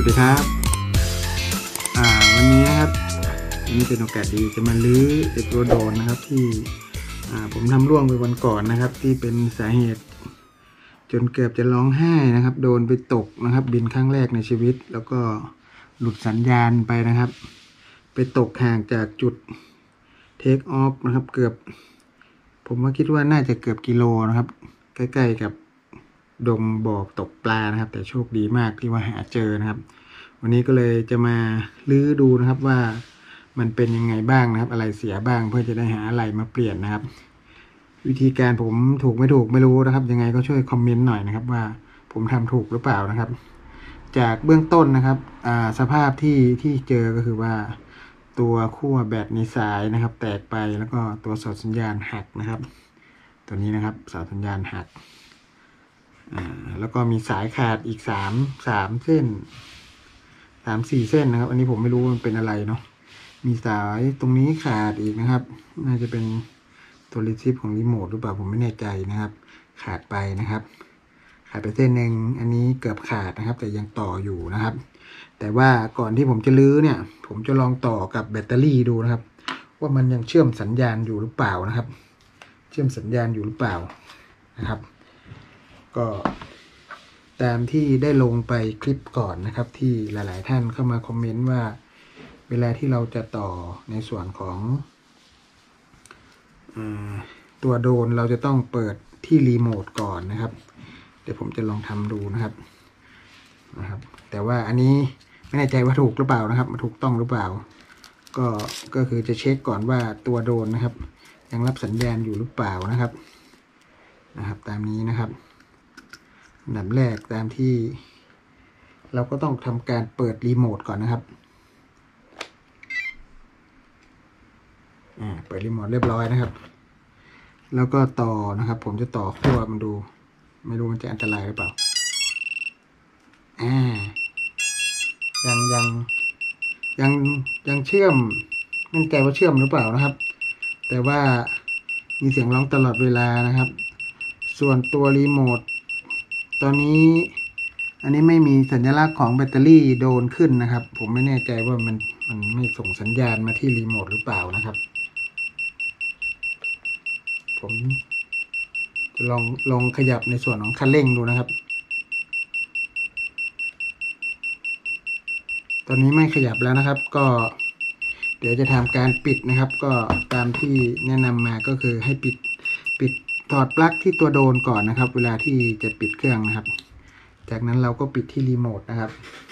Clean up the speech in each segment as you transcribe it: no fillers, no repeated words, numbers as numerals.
ดีครับวันนี้นะครับนี่เป็นโอกาสดีจะมาลื้อตัวโดรนนะครับที่ผมทำร่วงไปวันก่อนนะครับที่เป็นสาเหตุจนเกือบจะร้องไห้นะครับโดนไปตกนะครับบินครั้งแรกในชีวิตแล้วก็หลุดสัญญาณไปนะครับไปตกห่างจากจุดเทคออฟนะครับเกือบผมคิดว่าน่าจะเกือบกิโลนะครับใกล้ๆกับดงบ่อตกปลานะครับแต่โชคดีมากที่ว่าหาเจอนะครับวันนี้ก็เลยจะมาลื้อดูนะครับว่ามันเป็นยังไงบ้างนะครับอะไรเสียบ้างเพื่อจะได้หาอะไรมาเปลี่ยนนะครับวิธีการผมถูกไม่ถูกไม่รู้นะครับยังไงก็ช่วยคอมเมนต์หน่อยนะครับว่าผมทำถูกหรือเปล่านะครับจากเบื้องต้นนะครับสภาพที่เจอก็คือว่าตัวขั้วแบตในสายนะครับแตกไปแล้วก็ตัวสอดสัญญาณหักนะครับตัวนี้นะครับสอดสัญญาณหักแล้วก็มีสายขาดอีก3 เส้น3-4 เส้นนะครับอันนี้ผมไม่รู้มันเป็นอะไรเนาะมีสายตรงนี้ขาดอีกนะครับน่าจะเป็นตัวรีเซิฟของรีโมทหรือเปล่าผมไม่แน่ใจนะครับขาดไปนะครับขาดไปเส้นหนึ่งอันนี้เกือบขาดนะครับแต่ยังต่ออยู่นะครับแต่ว่าก่อนที่ผมจะลื้อเนี่ยผมจะลองต่อกับแบตเตอรี่ดูนะครับว่ามันยังเชื่อมสัญญาณอยู่หรือเปล่านะครับเชื่อมสัญญาณอยู่หรือเปล่านะครับก็ตามที่ได้ลงไปคลิปก่อนนะครับที่หลายๆท่านเข้ามาคอมเมนต์ว่าเวลาที่เราจะต่อในส่วนของตัวโดรนเราจะต้องเปิดที่รีโมทก่อนนะครับเดี๋ยวผมจะลองทำดูนะครับแต่ว่าอันนี้ไม่แน่ใจว่าถูกหรือเปล่านะครับถูกต้องหรือเปล่าก็คือจะเช็คก่อนว่าตัวโดรนนะครับยังรับสัญญาณอยู่หรือเปล่านะครับตามนี้นะครับอันดับแรกตามที่เราก็ต้องทำการเปิดรีโมทก่อนนะครับเปิดรีโมทเรียบร้อยนะครับแล้วก็ต่อนะครับผมจะต่อขั้วมันดูไม่รู้มันจะอันตรายหรือเปล่ายังเชื่อมมั่นใจว่าเชื่อมหรือเปล่านะครับแต่ว่ามีเสียงร้องตลอดเวลานะครับส่วนตัวรีโมทตอนนี้อันนี้ไม่มีสัญลักษณ์ของแบตเตอรี่โดนขึ้นนะครับผมไม่แน่ใจว่ามันไม่ส่งสัญญาณมาที่รีโมทหรือเปล่านะครับผมจะลองขยับในส่วนของคันเร่งดูนะครับตอนนี้ไม่ขยับแล้วนะครับก็เดี๋ยวจะทำการปิดนะครับก็ตามที่แนะนำมาก็คือให้ปิดถอดปลั๊กที่ตัวโดรนก่อนนะครับเวลาที่จะปิดเครื่องนะครับจากนั้นเราก็ปิดที่รีโมทนะครับ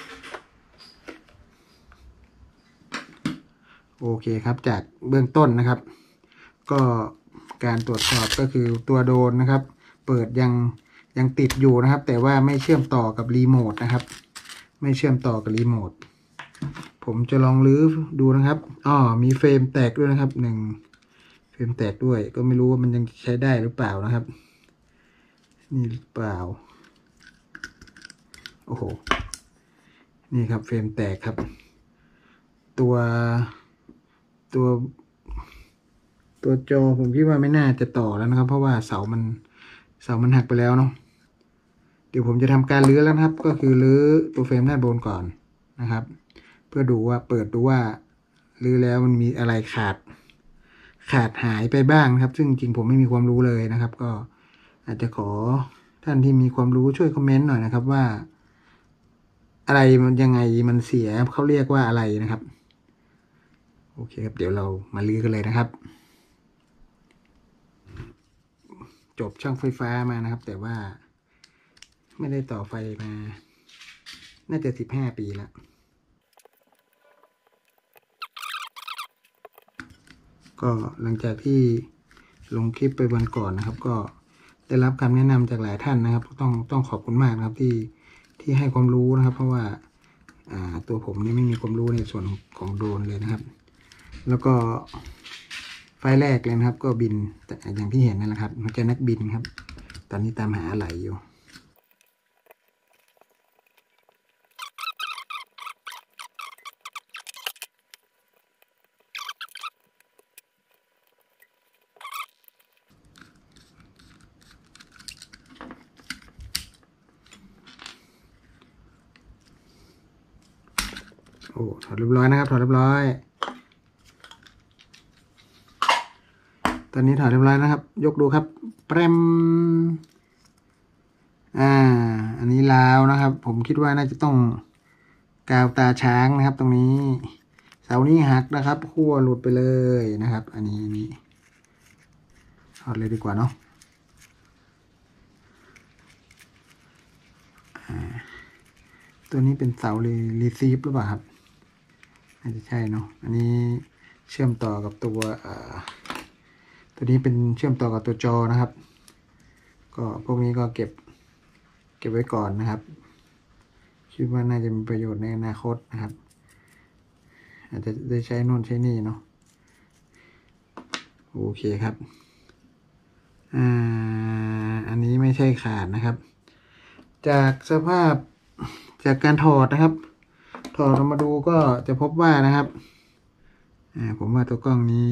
โอเคครับจากเบื้องต้นนะครับก็การตรวจสอบก็คือตัวโดรนนะครับเปิดยังติดอยู่นะครับแต่ว่าไม่เชื่อมต่อกับรีโมทนะครับไม่เชื่อมต่อกับรีโมทผมจะลองลื้อดูนะครับมีเฟรมแตกด้วยนะครับ1เฟรมแตกด้วยก็ไม่รู้ว่ามันยังใช้ได้หรือเปล่านะครับนี่หรือเปล่าโอ้โหนี่ครับเฟรมแตกครับตัวจอผมคิดว่าไม่น่าจะต่อแล้วนะครับเพราะว่าเสามันหักไปแล้วเนาะเดี๋ยวผมจะทำการลื้อแล้วนะครับก็คือลื้อตัวเฟรมด้านบนก่อนนะครับเพื่อดูว่าเปิดดูว่าลื้อแล้วมันมีอะไรขาดหายไปบ้างนะครับซึ่งจริงผมไม่มีความรู้เลยนะครับก็อาจจะขอท่านที่มีความรู้ช่วยคอมเมนต์หน่อยนะครับว่าอะไรมันยังไงมันเสียเขาเรียกว่าอะไรนะครับโอเคครับเดี๋ยวเรามาลื้อกันเลยนะครับจบช่างไฟฟ้ามานะครับแต่ว่าไม่ได้ต่อไฟมาน่าจะ15 ปีแล้วก็หลังจากที่ลงคลิปไปวันก่อนนะครับก็ได้รับคำแนะนำจากหลายท่านนะครับต้องขอบคุณมากนะครับที่ให้ความรู้นะครับเพราะว่าตัวผมนี่ไม่มีความรู้ในส่วนของโดรนเลยนะครับแล้วก็ไฟแรกเลยนะครับก็บินอย่างที่เห็นนั่นแหละครับมันจะนักบินครับตอนนี้ตามหาอะไรอยู่โอ้ถอดเรียบร้อยนะครับถอดเรียบร้อยตอนนี้ถอดเรียบร้อยนะครับยกดูครับแปมอันนี้ลาวนะครับผมคิดว่าน่าจะต้องกาวตาช้างนะครับตรงนี้เสานี้หักนะครับขั้วหลุดไปเลยนะครับอันนี้ถอดเลยดีกว่าเนาะตัวนี้เป็นเสารีซีฟหรือเปล่าครับน่าจะใช่เนาะอันนี้เชื่อมต่อกับตัวนี้เป็นเชื่อมต่อกับตัวจอนะครับก็พวกนี้ก็เก็บไว้ก่อนนะครับคิดว่าน่าจะมีประโยชน์ในอนาคตนะครับอาจจะได้ใช้นู่นใช้นี่เนาะโอเคครับอันนี้ไม่ใช่ขาดนะครับจากสภาพจากการถอดนะครับถอดออกมาดูก็จะพบว่านะครับผมว่าตัวกล้องนี้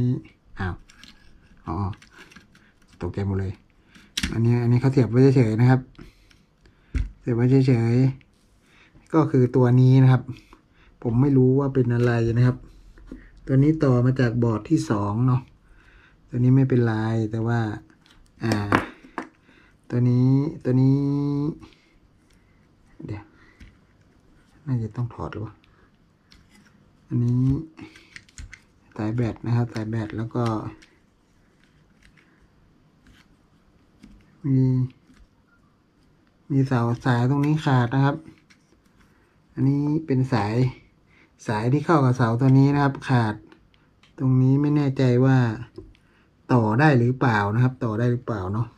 ตกใจหมดเลยอันนี้เขาเสียบไว้เฉยๆนะครับเสียบไว้เฉยๆก็คือตัวนี้นะครับผมไม่รู้ว่าเป็นอะไรนะครับตัวนี้ต่อมาจากบอร์ดที่2เนาะตัวนี้ไม่เป็นไรแต่ว่าตัวนี้เดี๋ยวน่าจะต้องถอดหรือเปล่าอันนี้สายแบตนะครับสายแบตแล้วก็มีสายตรงนี้ขาดนะครับอันนี้เป็นสายที่เข้ากับเสาตัวนี้นะครับขาดตรงนี้ไม่แน่ใจว่าต่อได้หรือเปล่านะครับต่อได้หรือเปล่าเนาะ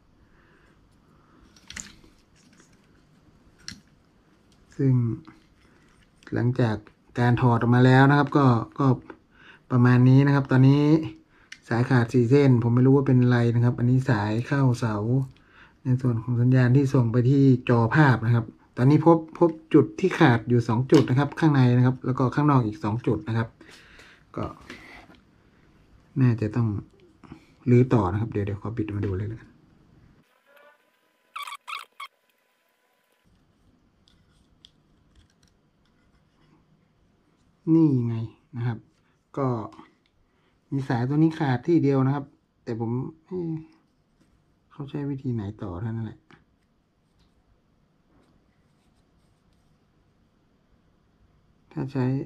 ซึ่งหลังจากการถอดออกมาแล้วนะครับก็ประมาณนี้นะครับตอนนี้สายขาด4 เส้นผมไม่รู้ว่าเป็นอะไรนะครับอันนี้สายเข้าเสาในส่วนของสัญญาณที่ส่งไปที่จอภาพนะครับตอนนี้พบจุดที่ขาดอยู่2 จุดนะครับข้างในนะครับแล้วก็ข้างนอกอีก2 จุดนะครับก็น่าจะต้องรื้อต่อนะครับเดี๋ยวขอปิดมาดูเลยนะนี่ไงนะครับก็มีสายตัวนี้ขาดที่เดียวนะครับแต่ผมเขาใช้วิธีไหนต่อเท่านั้นแหละถ้าใช้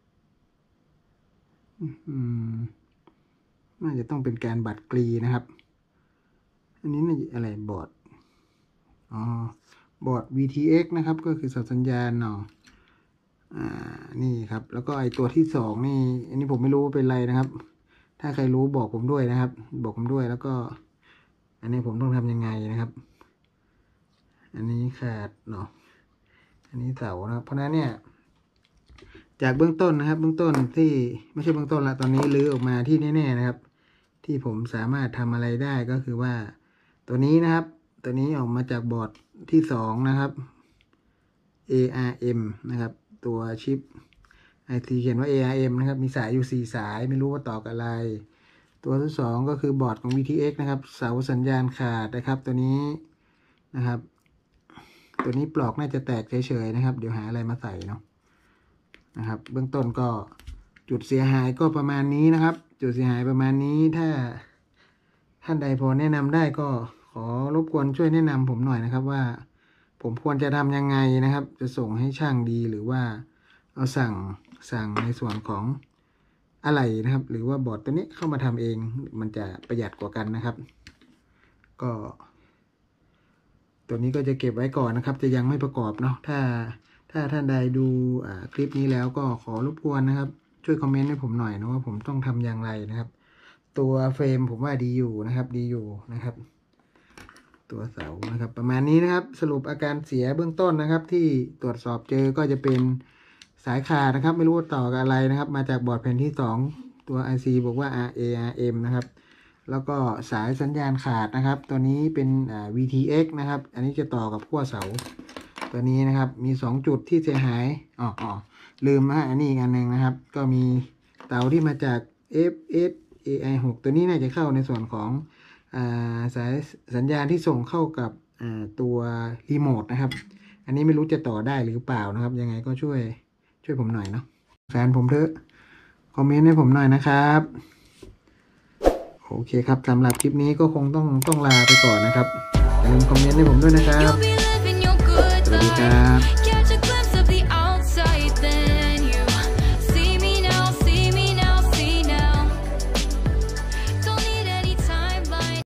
น่าจะต้องเป็นการบัดกรีนะครับอันนี้น่าจะอะไรบอร์ดบอร์ด VTX นะครับก็คือสัญญาณเนาะนี่ครับแล้วก็ไอตัวที่2นี่อันนี้ผมไม่รู้ว่าเป็นไรนะครับถ้าใครรู้บอกผมด้วยนะครับบอกผมด้วยแล้วก็อันนี้ผมต้องทำยังไงนะครับอันนี้ขาดเนาะอันนี้เสานะครับเพราะนั้นเนี่ยจากเบื้องต้นนะครับเบื้องต้นที่ไม่ใช่เบื้องต้นละตอนนี้ลื้อออกมาที่แน่ๆนะครับที่ผมสามารถทำอะไรได้ก็คือว่าตัวนี้นะครับตัวนี้ออกมาจากบอร์ดที่2นะครับ ARM นะครับตัวชิป IC เขียนว่า ARM นะครับมีสายอยู่4 สายไม่รู้ว่าต่อกับอะไรตัวที่2ก็คือบอร์ดของ VTX นะครับเสาสัญญาณขาดนะครับตัวนี้นะครับตัวนี้ปลอกน่าจะแตกเฉยๆนะครับเดี๋ยวหาอะไรมาใส่เนาะนะครับเบื้องต้นก็จุดเสียหายก็ประมาณนี้นะครับจุดเสียหายประมาณนี้ถ้าท่านใดพอแนะนำได้ก็ขอรบกวนช่วยแนะนำผมหน่อยนะครับว่าผมควรจะทำยังไงนะครับจะส่งให้ช่างดีหรือว่าเอาสั่งในส่วนของอะไรนะครับหรือว่าบอร์ดตัวนี้เข้ามาทำเองมันจะประหยัดกว่ากันนะครับก็ตัวนี้ก็จะเก็บไว้ก่อนนะครับจะยังไม่ประกอบเนาะถ้าท่านใดดูคลิปนี้แล้วก็ขอรบกวนนะครับช่วยคอมเมนต์ให้ผมหน่อยนะว่าผมต้องทำอย่างไรนะครับตัวเฟรมผมว่าดีอยู่นะครับตัวเสานะครับประมาณนี้นะครับสรุปอาการเสียเบื้องต้นนะครับที่ตรวจสอบเจอก็จะเป็นสายขาดนะครับไม่รู้ว่าต่อกับอะไรนะครับมาจากบอร์ดแผ่นที่2ตัว IC บอกว่า ARM นะครับแล้วก็สายสัญญาณขาดนะครับตัวนี้เป็นVTX นะครับอันนี้จะต่อกับขั้วเสาตัวนี้นะครับมี2 จุดที่เสียหายลืมอันนี้อีกอันหนึ่งนะครับก็มีเตาที่มาจาก FSAI6 ตัวนี้น่าจะเข้าในส่วนของสายสัญญาณที่ส่งเข้ากับตัวรีโมทนะครับอันนี้ไม่รู้จะต่อได้หรือเปล่านะครับยังไงก็ช่วยผมหน่อยเนาะแฟนผมเถอะคอมเมนต์ให้ผมหน่อยนะครับโอเคครับสำหรับคลิปนี้ก็คงต้องลาไปก่อนนะครับอย่าลืมคอมเมนต์ให้ผมด้วยนะครับ สวัสดีครับ